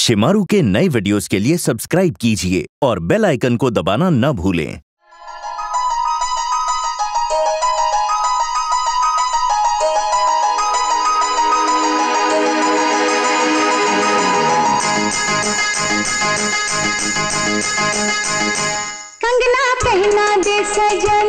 शिमारू के नए वीडियोस के लिए सब्सक्राइब कीजिए और बेल आइकन को दबाना न भूलें। कंगना पहना दे सजन,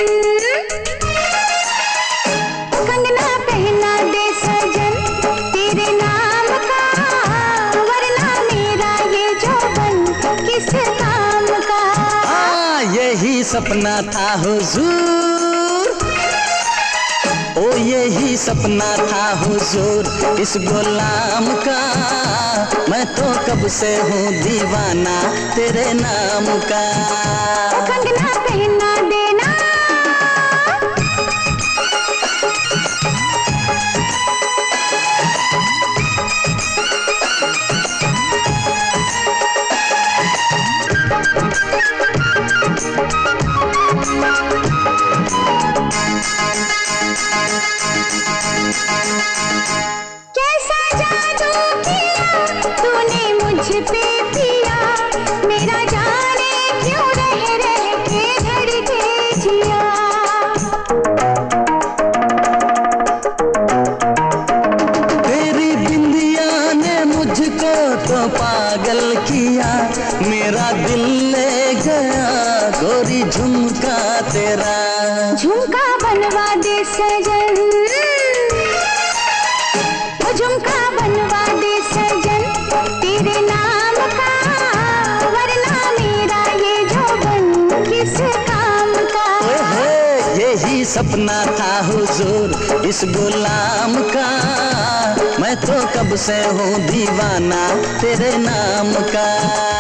कंगना पहना दे सजन तेरे नाम का, वरना मेरा ये जौबन किस काम का। यही सपना था हुजूर, ओ यही सपना था हुजूर इस गुलाम का। मैं तो कब से हूँ दीवाना तेरे नाम का। कंगना पहना देना, कैसा जादू किया तूने मुझ पे पिया, मेरा जाने क्यों रह रह के धड़के जिया। तेरी बिंदिया ने मुझको तो पागल किया, मेरा दिल ले गया गोरी झुमका तेरा। झुमका बनवा दे सजन, झुमका बनवा दे सजन तेरे नाम का, वरना मेरा ये जौबन किस काम का। यही सपना था हुजूर इस गुलाम का। मैं तो कब से हूँ दीवाना तेरे नाम का।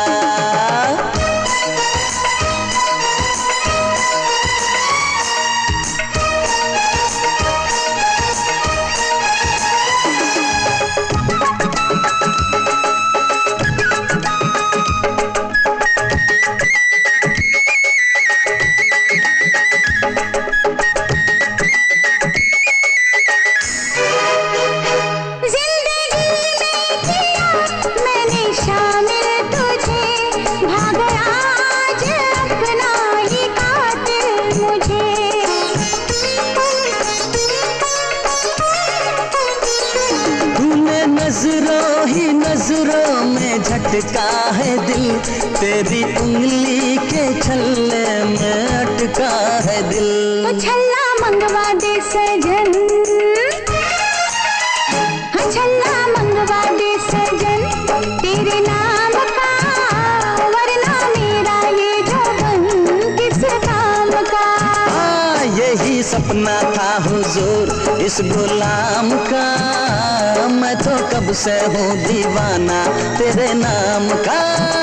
नजरों ही नजरों में झटका है दिल, तेरी उंगली के छल्ले में अटका है दिल। तो छल्ला मंगवा दे सजन, हाँ छल्ला मंगवा दे सजन तेरे नाम का, वरना मेरा ये जौबन किस काम का। यही सपना था हुजूर इस गुलाम का। मैं तो कब से हूँ दीवाना तेरे नाम का।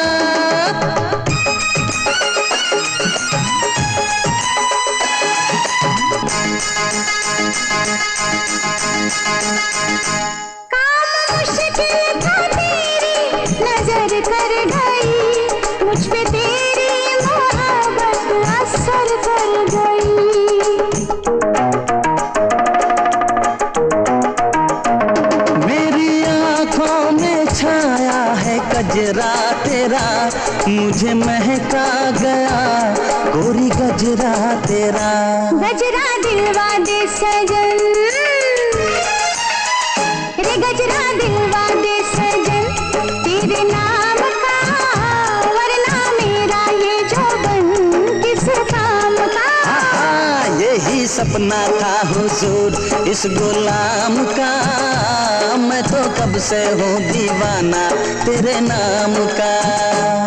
काम मुश्किल था तेरी नजर कर गई, मुझ पे तेरी मोहब्बत असर कर गई। छाया है गजरा तेरा, मुझे महका गया गोरी गजरा तेरा। गजरा दिलवा दे सजन, रे गजरा दिलवा दे सजन तेरे नाम का, वरना मेरा ये जौबन किस काम का। यही सपना था हुजूर इस गुलाम का। मैं तो कब से हूँ दीवाना तेरे नाम का।